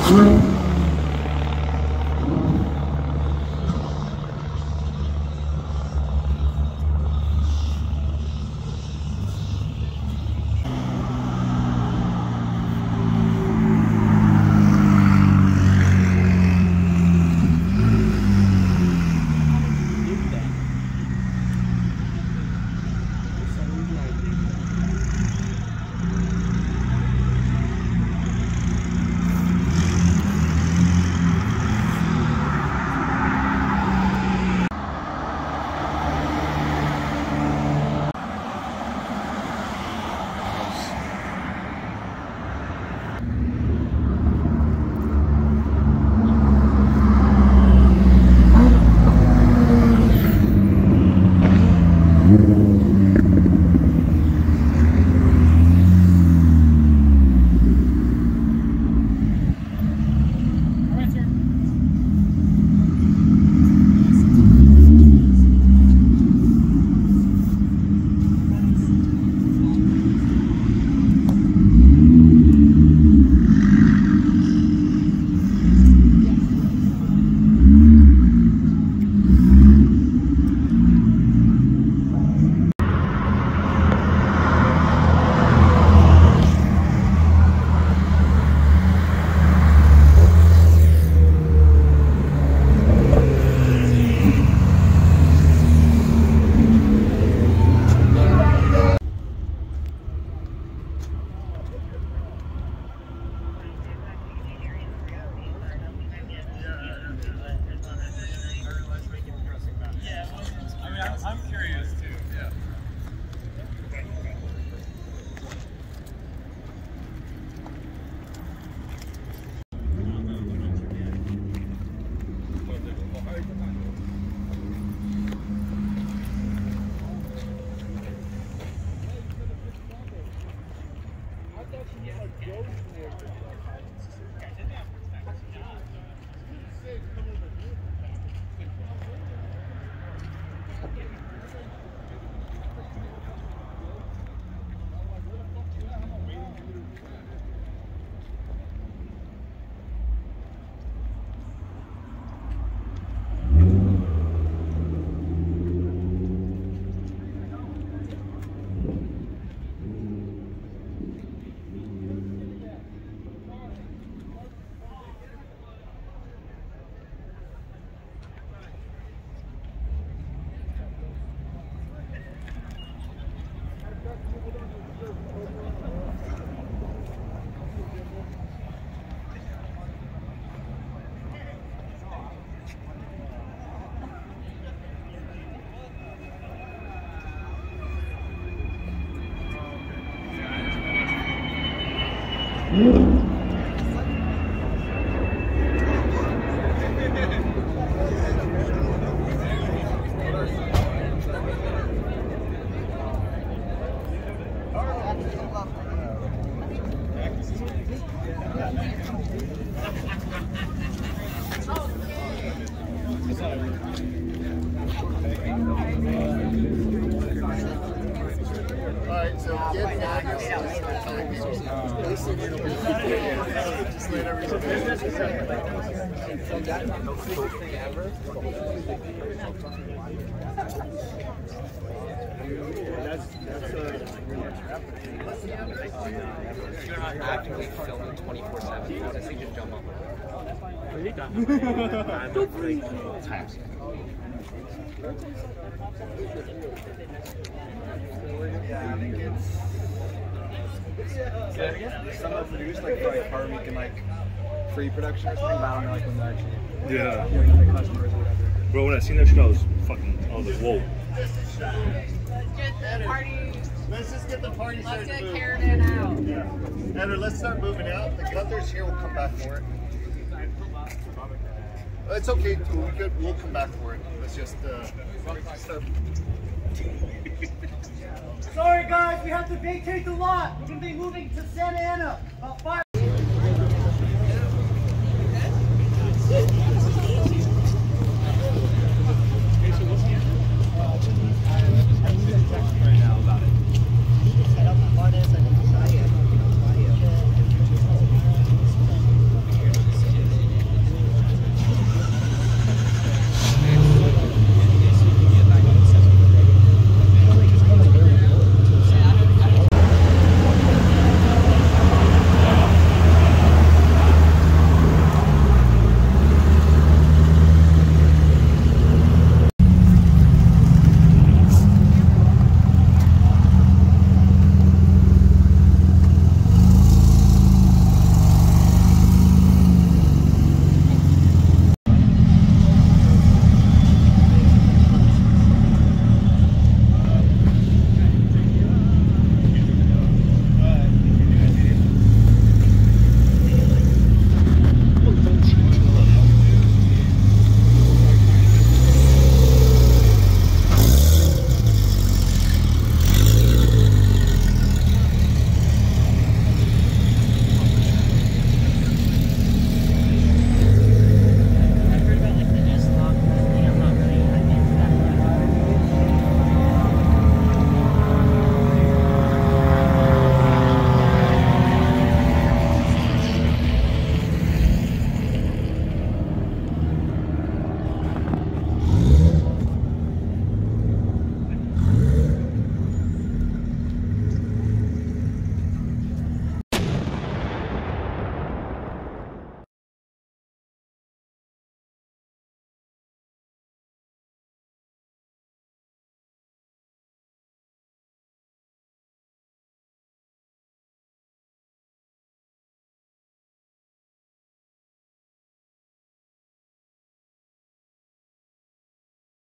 I'm curious too. Yeah. Alright, so get back. Just let actively filming 24/7. I think just jump up. Some of them produce like per week in like free production or something, but I don't know like when they're actually doing the customers or whatever. Bro, when I seen that shit, I was like, whoa. Get the party. Let's just get the party Let's started. get Karen out. Yeah. Edward, let's start moving out. The Gunther's here, we'll come back for it. It's okay, we'll come back for it. Let's just start. Sorry guys, we have to vacate the lot. We're going to be moving to Santa Ana. About 5